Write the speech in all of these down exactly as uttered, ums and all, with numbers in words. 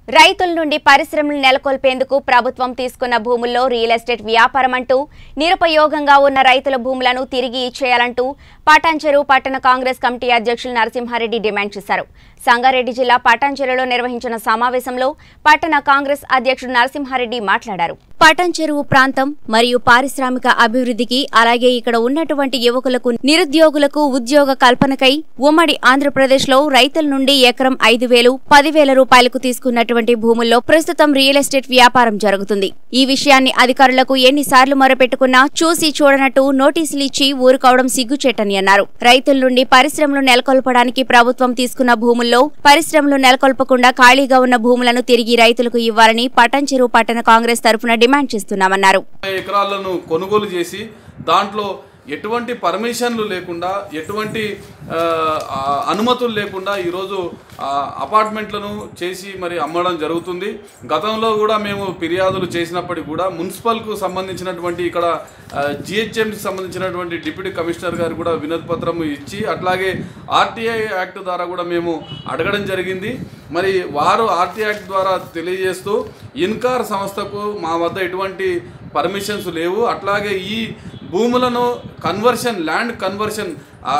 రైతుల నుండి పరిశ్రమలు నెలకొల్పేందుకు ప్రభుత్వం తీసుకున్న భూముల్లో రియల్ ఎస్టేట్ వ్యాపారం అంటూ నిరుపయోగంగా ఉన్న రైతుల భూములను తిరిగి ఇచ్చేయాలంటూ పటాన్చెరు పట్టణ కాంగ్రెస్ కమిటీ అధ్యక్షులు నరసింహారెడ్డి డిమాండ్ చేశారు. సంగారెడ్డి జిల్లా పటాన్చెరులో నిర్వహించిన సమావేశంలో పట్టణ కాంగ్రెస్ అధ్యక్షుడు నరసింహారెడ్డి మాట్లాడారు. పటాన్చెరు ప్రాంతం మరియు పారిశ్రామిక అభివృద్ధికి అలాగే ఇక్కడ ఉన్నటువంటి యువకులకు నిరుద్యోగులకు ఉద్యోగ కల్పనకై ఉమ్మడి ఆంధ్రప్రదేశ్ లో రైతుల నుండి ఎకరం ఐదు వేలు పదివేల రూపాయలకు తీసుకున్నటువంటి భూముల్లో ప్రస్తుతం రియల్ ఎస్టేట్ వ్యాపారం జరుగుతుంది. ఈ విషయాన్ని అధికారులకు ఎన్నిసార్లు మొరపెట్టుకున్నా చూసి చూడనట్టు నోటీసులు ఇచ్చి ఊరుకోవడం సిగ్గుచేటని అన్నారు. రైతుల నుండి పరిశ్రమలు నెలకొల్పడానికి ప్రభుత్వం తీసుకున్న భూముల్లో పరిశ్రమలు నెలకొల్పకుండా ఖాళీగా ఉన్న భూములను తిరిగి రైతులకు ఇవ్వాలని పటాన్చెరు పట్టణ కాంగ్రెస్ తరఫున డిమాండ్ చేస్తున్నామన్నారు. ఎకరాలను కొనుగోలు చేసి దాంట్లో ఎటువంటి పర్మిషన్లు లేకుండా ఎటువంటి అనుమతులు లేకుండా ఈరోజు అపార్ట్మెంట్లను చేసి మరి అమ్మడం జరుగుతుంది. గతంలో కూడా మేము ఫిర్యాదులు చేసినప్పటికీ కూడా మున్సిపల్కు సంబంధించినటువంటి ఇక్కడ జిహెచ్ఎంకి సంబంధించినటువంటి డిప్యూటీ కమిషనర్ గారు కూడా వినతి పత్రం ఇచ్చి అట్లాగే ఆర్టీఐ యాక్ట్ ద్వారా కూడా మేము అడగడం జరిగింది. మరి వారు ఆర్టీఐ యాక్ట్ ద్వారా తెలియజేస్తూ ఇన్కార్ సంస్థకు మా వద్ద ఎటువంటి పర్మిషన్స్ లేవు, అట్లాగే ఈ భూములను కన్వర్షన్ ల్యాండ్ కన్వర్షన్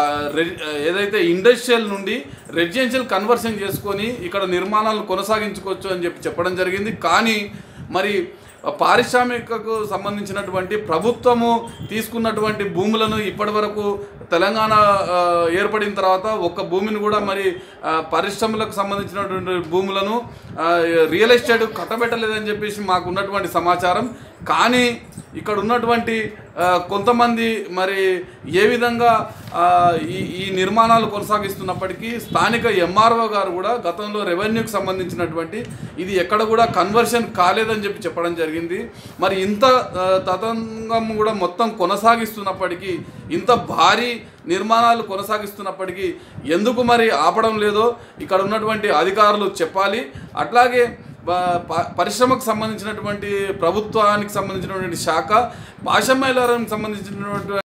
ఏదైతే ఇండస్ట్రియల్ నుండి రెసిడెన్షియల్ కన్వర్షన్ చేసుకొని ఇక్కడ నిర్మాణాలను కొనసాగించుకోవచ్చు అని చెప్పి చెప్పడం జరిగింది. కానీ మరి పారిశ్రామికకు సంబంధించినటువంటి ప్రభుత్వము తీసుకున్నటువంటి భూములను ఇప్పటి వరకు తెలంగాణ ఏర్పడిన తర్వాత ఒక్క భూమిని కూడా మరి పరిశ్రమలకు సంబంధించినటువంటి భూములను రియల్ ఎస్టేట్ కట్టబెట్టలేదని చెప్పేసి మాకు ఉన్నటువంటి సమాచారం. కానీ ఇక్కడ ఉన్నటువంటి కొంతమంది మరి ఏ విధంగా ఈ ఈ నిర్మాణాలు కొనసాగిస్తున్నప్పటికీ స్థానిక ఎంఆర్ఓ గారు కూడా గతంలో రెవెన్యూకి సంబంధించినటువంటి ఇది ఎక్కడ కూడా కన్వర్షన్ కాలేదని చెప్పి చెప్పడం జరిగింది. మరి ఇంత తతంగం కూడా మొత్తం కొనసాగిస్తున్నప్పటికీ ఇంత భారీ నిర్మాణాలు కొనసాగిస్తున్నప్పటికీ ఎందుకు మరి ఆపడం లేదో ఇక్కడ ఉన్నటువంటి అధికారులు చెప్పాలి. అట్లాగే పరిశ్రమకు సంబంధించినటువంటి ప్రభుత్వానికి సంబంధించినటువంటి శాఖ పాషమైలారానికి సంబంధించినటువంటి